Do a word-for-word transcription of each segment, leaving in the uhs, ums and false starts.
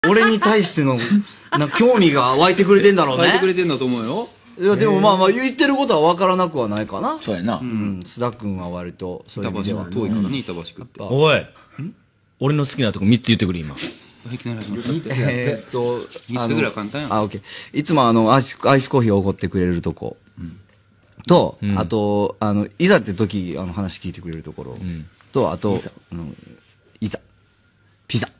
俺に対しての、な興味が湧いてくれてんだろうね。 湧いてくれてんだと思うよ。 いや、でもまあまあ、言ってることは分からなくはないかな。 そうやな。 うん。須田くんは割と、そういう意味では。 遠いからね、板橋区って。 おい。俺の好きなとこみっつ言ってくれ、今。 いきなり始まった。 えーっと、 みっつぐらい簡単やん。 あ、オッケー。いつもあの、アイス、アイスコーヒーをおごってくれるとこ。と、あと、あの、いざって時、あの、話聞いてくれるところ。と、あと、あの、いざ。ピザ。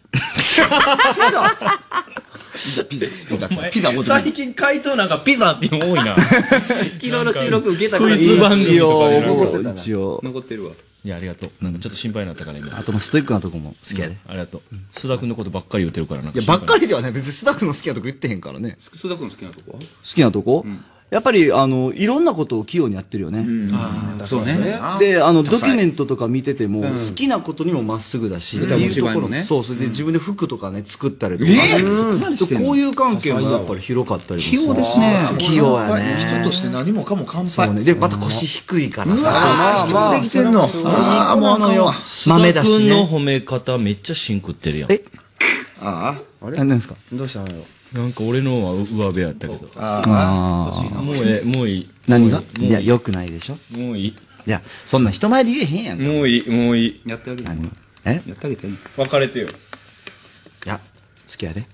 ピザ、ピザ、ピザ、ピザ。 最近回答なんかピザっていうの多いな。 昨日の収録受けたからクイズ番組とかで残ってた一応。 残ってるわ。 いや、ありがとう。なんかちょっと心配になったから今。 あと、ストイックなとこも好きやで。 ありがとう。須田君のことばっかり言ってるからな。いや、ばっかりではない。別に須田君の好きなとこ言ってへんからね。 須田君好きなとこは好きなとこやっぱり、あの、いろんなことを器用にやってるよね。 ああ、そうね。 で、あの、ドキュメントとか見てても、好きなことにもまっすぐだし、っていうところね。そう、それで自分で服とかね、作ったりとか。こういう関係もやっぱり広かったりも器用ですね。 器用やね。 人として何もかも乾杯。 そうね。で、また腰低いからさ。 ああ、まあ、できてんの。 いい子なのよ。豆だし須田君のね。 褒め方めっちゃシンクってるやん。 えああれ何ですかどうしたのよ。 なんか俺のは上辺やったけど。 あああ。 もうええ、もういい。 何がいや、良くないでしょもういい。 いや、そんな人前で言えへんやんか。 もういい、もういい。 やってあげる。 何えやってあげていい。 別れてよ。 いや、好きやで。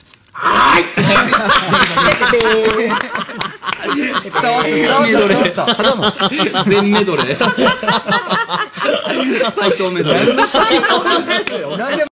伝わってメドレー。全メドレー。斎藤メドレー。